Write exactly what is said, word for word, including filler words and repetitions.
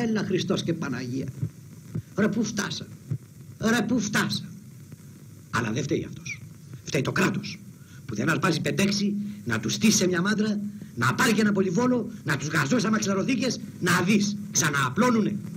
Έλα Χριστός και Παναγία. Ρε που φτάσα. Ρε που φτάσα. Αλλά δεν φταίει αυτός. Φταίει το κράτος που δεν αρπάζει πεντέξι να τους στήσει σε μια μάντρα, να πάρει και ένα πολυβόλο, να τους γαζώσει άμα ξεροθήκες, να δεις. Ξανααπλώνουνε.